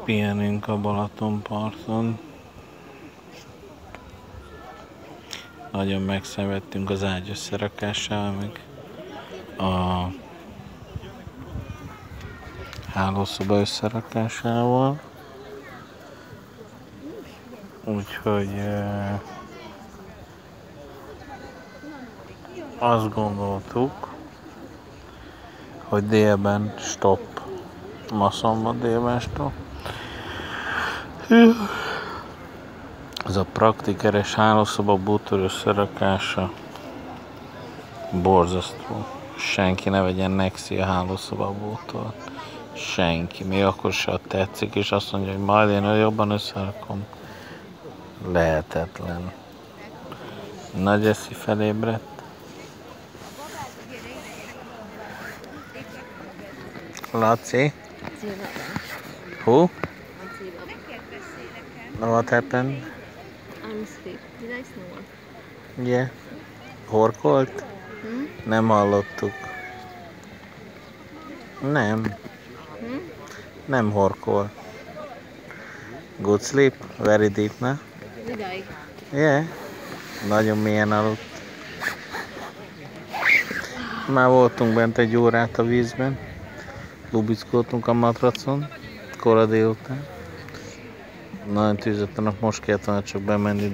pihenünk a Balatonparton. Nagyon megszenvedtünk az ágy összerakásával, meg a hálószoba összerakásával. Úgyhogy azt gondoltuk, hogy délben stop. Ma szombat délben stop. Ez a praktikeres hálószoba bútor összerakása borzasztó. Senki ne vegyen Nexi a hálószoba bútort. Senki. Még akkor se tetszik, és azt mondja, hogy majd én jobban összerakom. Lehetetlen. Nagy Jeszi felébredt. Laci? Who? What happened? I'm asleep. Did I snore? Yeah. Horkolt? Nem hallottuk. Nem. Nem horkol. Good sleep? Very deep, na? Did I? Yeah. Nagyon mélyen aludt. Már voltunk bent egy órát a vízben. Lubickoltunk a matracon. Kora délután. Nagyon tűzött a nap, most kellett volna csak bemenni,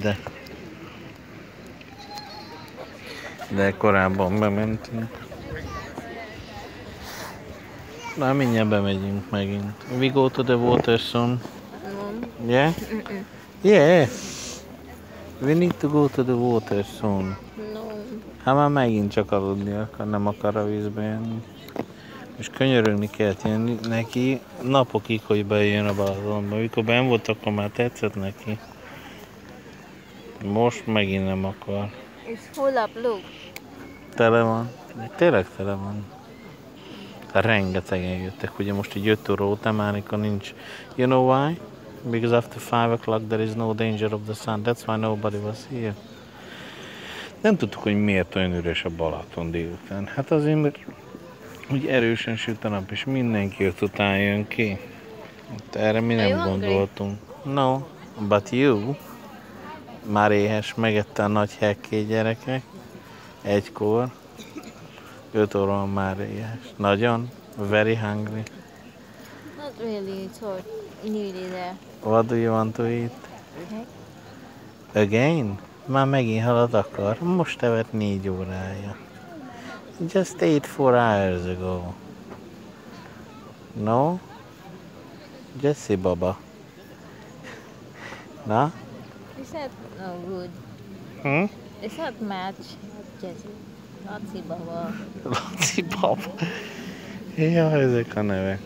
de korábban bementünk. Na, mindjárt bemegyünk megint. We go to the water soon. No. Yeah? Yeah. We need to go to the water soon. No. Hát már megint csak aludni akar, nem akar a vízbe jönni. És könyörögni kellett jönni neki napokig, hogy bejön a Balatonba. Mikor benn volt, akkor már tetszett neki. Most megint nem akar. It's full up, look. Tele van. Tényleg tele van. Rengetegen jöttek. Ugye most egy 5 óra után már nincs. You know why? Because after 5 o'clock there is no danger of the sun. That's why nobody was here. Nem tudtuk, hogy miért olyan üres a Balaton délután. Hát azért, mert úgy erősen süt a nap, és mindenki 5 után jön ki. Hát erre mi nem gondoltunk. No, but you. Már éhes, megette a nagy hekké gyerekek. Egykor. 5 óra már éhes. Nagyon. Very hungry. Not really, it's all nearly there. What do you want to eat? Okay. Again? Már megint halat akar. Most evett 4 órája. Just ate 4 hours ago. No? Jessie Baba. Na? Is that no good? It's not match. Jessie. Laci Baba. Laci Baba. Ja, ezek a nevek.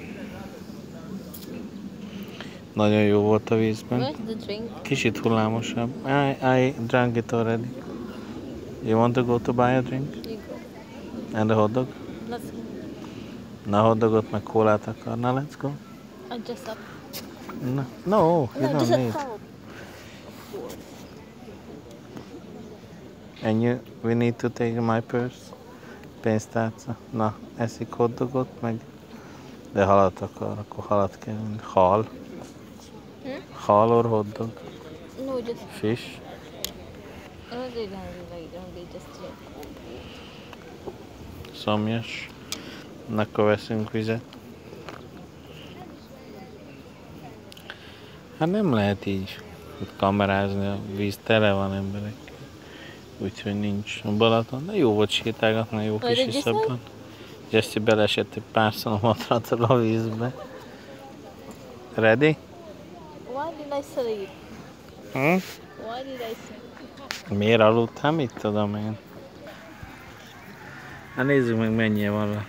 Nagyon jó volt a vízben. Where's the drink? Kicsit hullámosabb. I drank it already. You want to go to buy a drink? You go. And a hot dog? Let's go. Na, hot dogot meg kólát akarna, let's go. Just up. No, you don't just need. up. And we need to take my purse. Pénztárca. Na, eszik hot dogot, meg de halat akar, akkor halat kell venni. Hal. Hal or hot dog? No, just. Fish. No, they don't just drink. Szomjas. Na, akkor veszünk vizet. Hát nem lehet így kamerázni, a víz tele van emberek. Úgyhogy nincs a Balaton, de jó volt sétálgatni, jó kis iszapban. Jessie beleesett egy párszor a matracról a vízbe. Ready? Why did I sleep? Why did I sleep? Miért aludtál? Mit tudom én? Hát nézzük meg, mennyi van.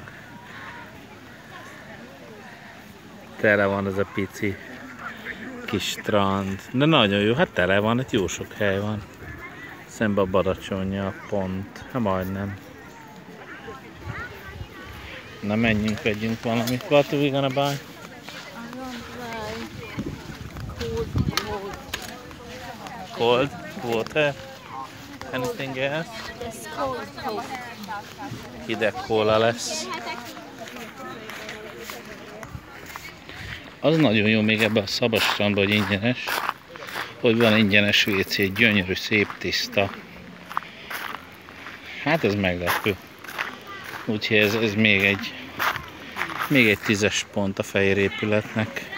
Tele van ez a pici kis strand. De nagyon jó, hát tele van, itt jó sok hely van. Szembe a Badacsonyja pont, hát majdnem. Na menjünk, vegyünk valamit. What are we gonna buy? I want to buy cold. Cold water? Anything else? Yes, cold Coke. Hideg kóla lesz. Az nagyon jó még ebben a Szabad strandban, hogy ingyenes. Hogy van ingyenes WC, gyönyörű, szép, tiszta. Hát ez meglepő. Úgyhogy ez még egy 10-es pont a fehér épületnek.